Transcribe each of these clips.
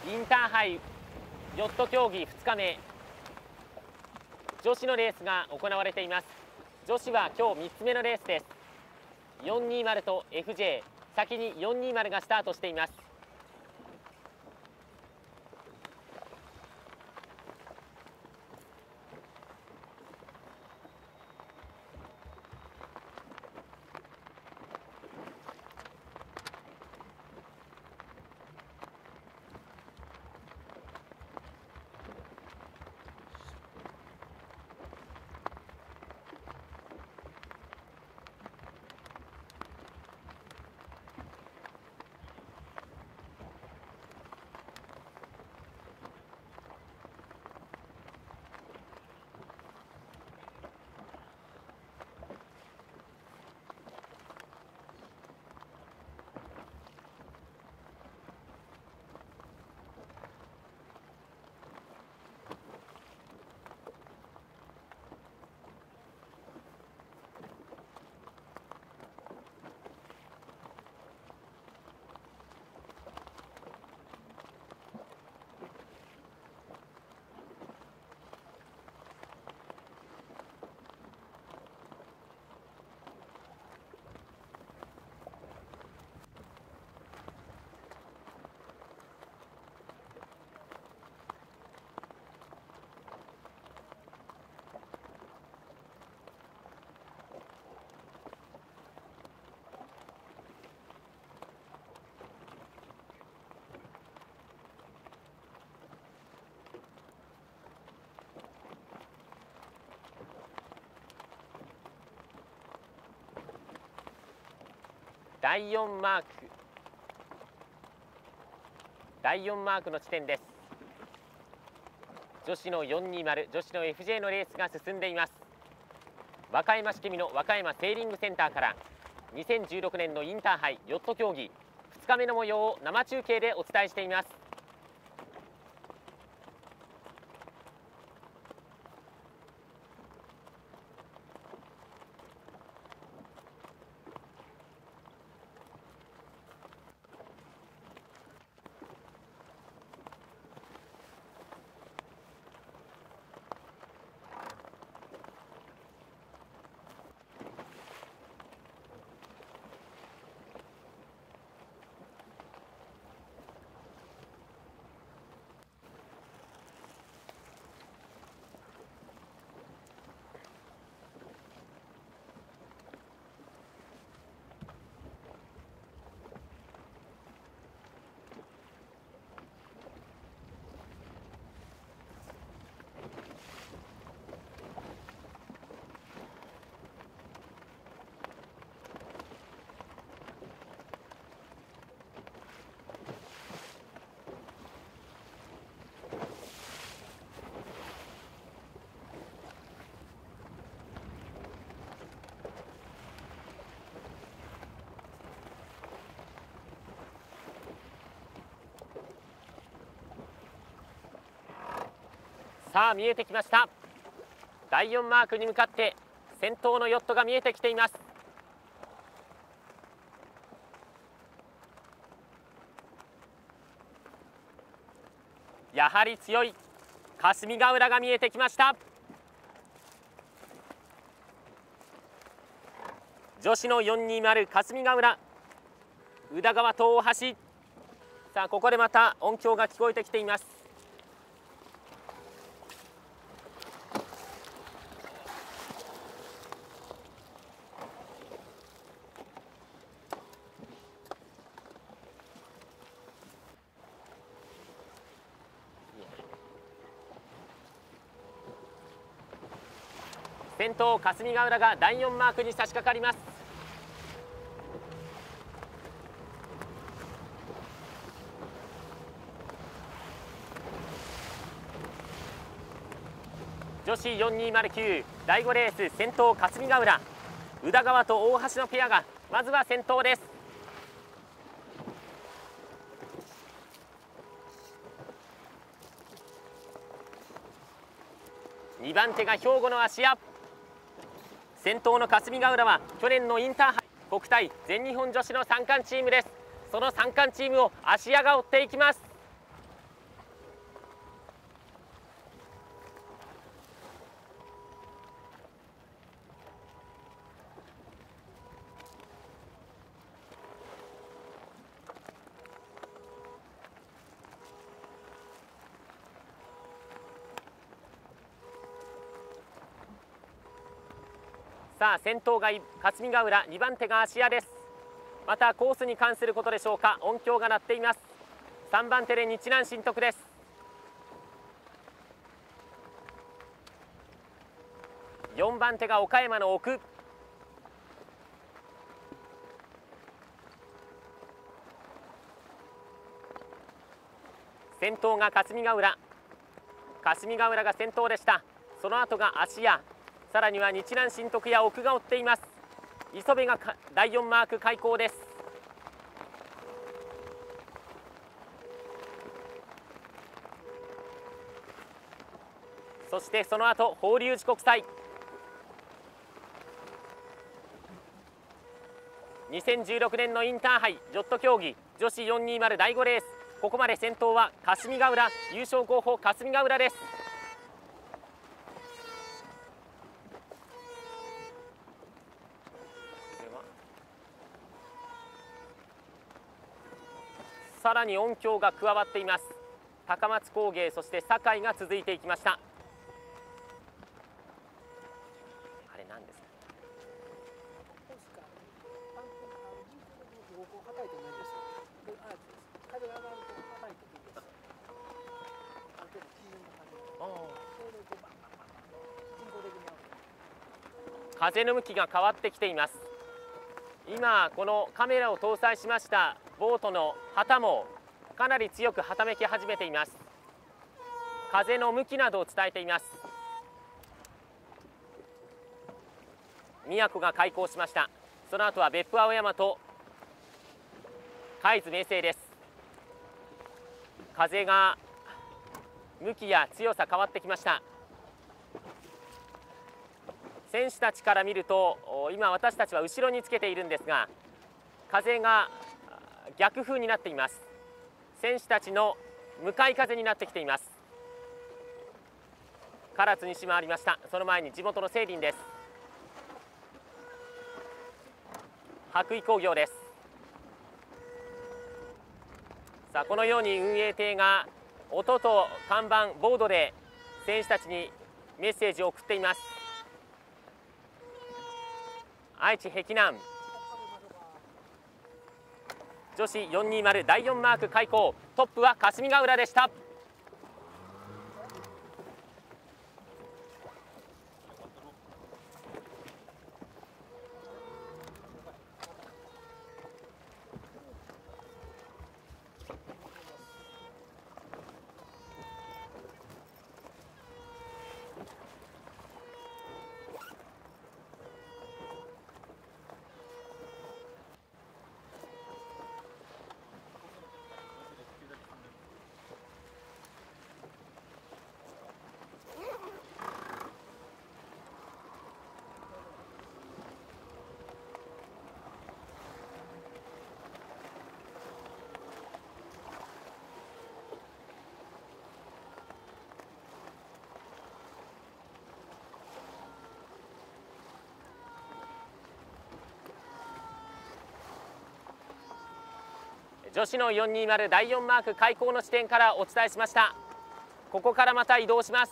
インターハイヨット競技2日目、女子のレースが行われています。女子は今日3つ目のレースです。420と FJ、 先に420がスタートしています。第4マークの地点です。女子の420、女子の FJ のレースが進んでいます。和歌山市警の和歌山セーリングセンターから2016年のインターハイヨット競技2日目の模様を生中継でお伝えしています。さあ見えてきました。第4マークに向かって先頭のヨットが見えてきています。やはり強い霞ヶ浦が見えてきました。女子の420霞ヶ浦、宇田川と大橋。さあここでまた音響が聞こえてきています。先頭霞ヶ浦が第4マークに差し掛かります。女子4209第5レース、先頭霞ヶ浦、宇田川と大橋のペアがまずは先頭です。2番手が兵庫の芦屋。先頭の霞ヶ浦は去年のインターハイ国体全日本女子の3冠チームです。その3冠チームを芦屋が追っていきます。 さあ先頭が霞ヶ浦、2番手が芦屋です。またコースに関することでしょうか、音響が鳴っています。3番手で日南新徳です。4番手が岡山の奥。先頭が霞ヶ浦、霞ヶ浦が先頭でした。その後が芦屋、さらには日南新徳や奥が追っています。磯部が第4マーク開口です。そしてその後法隆寺国際、2016年のインターハイヨット競技女子420第5レース、ここまで先頭は霞ヶ浦、優勝候補霞ヶ浦です。さらに音響が加わっています。高松工芸、そして堺が続いていきました。あれ何ですか。風の向きが変わってきています。今このカメラを搭載しましたボートの旗もかなり強くはためき始めています。風の向きなどを伝えています。宮古が開港しました。その後は別府青山と海津明星です。風が向きや強さ変わってきました。選手たちから見ると今私たちは後ろにつけているんですが、風が逆風になっています。選手たちの向かい風になってきています。唐津西回りました。その前に地元の西林です。白衣工業です。さあこのように運営艇が音と看板ボードで選手たちにメッセージを送っています。愛知碧南女子420第4マーク開港、トップは霞ヶ浦でした。女子の420第4マーク開港の地点からお伝えしました。ここからまた移動します。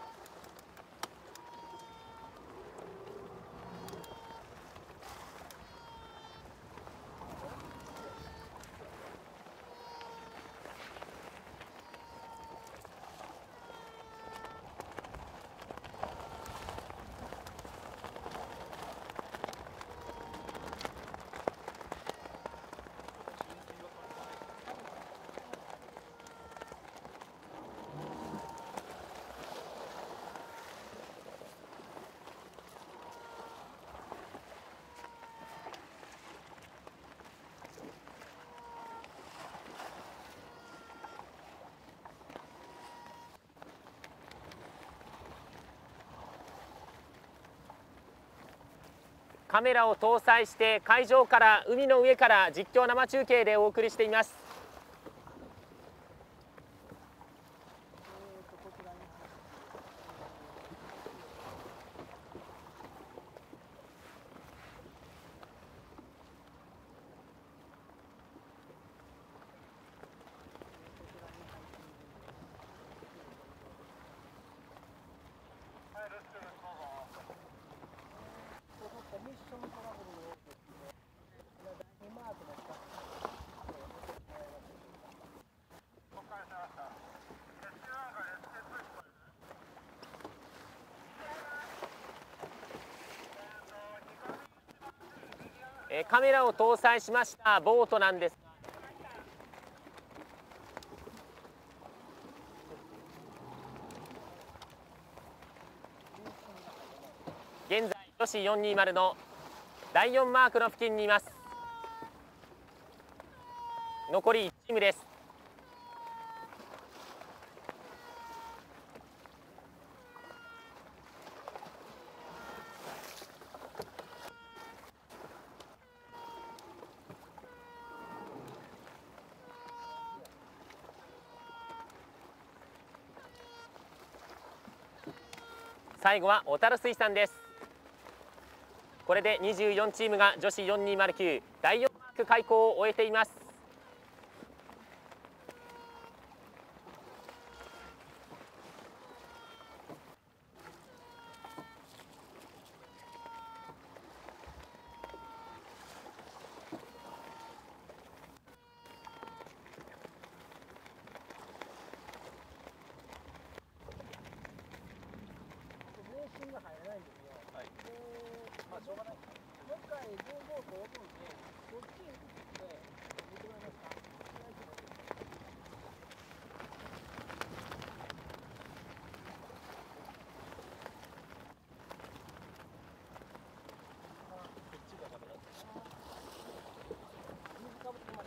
カメラを搭載して会場から海の上から実況生中継でお送りしています。 カメラを搭載しましたボートなんですが、現在女子420の第4マークの付近にいます。残り1チームです。最後は小樽水産です。これで24チームが女子4209第4マーク開港を終えています。 まあしょうがない。もう一回15を飛ぶんで、こっちに行って見てもらえますか。水かぶってました。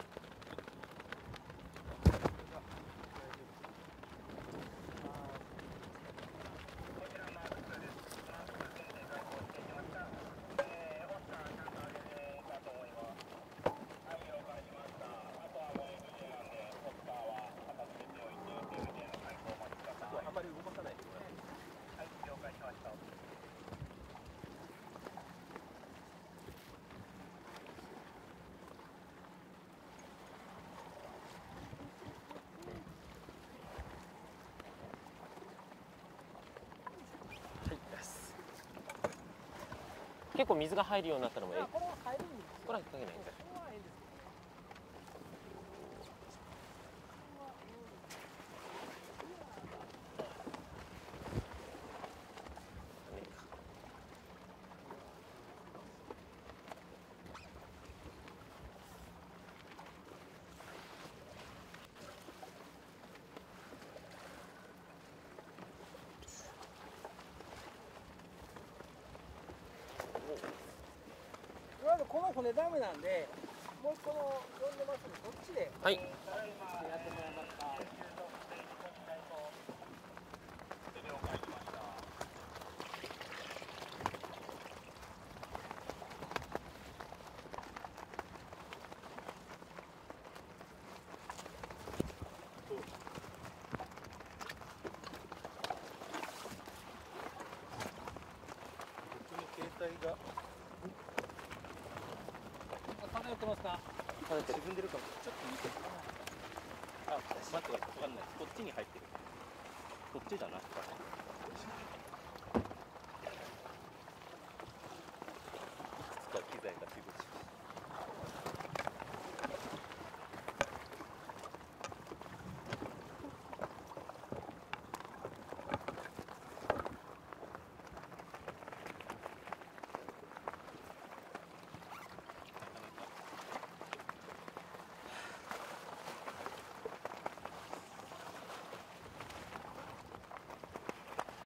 結構水が入るようになったのもこれは入るんですよ。 これはかけないんだ。 これはええんです。この船ダメなんで、もう一個の呼んでますんで、こっちで、 はい、 やってもらえますか。 携帯が漂ってますか。 沈んでるかも。ちょっと見て。あ、待ってください。わかんない。こっちに入ってる。こっちじゃなくて。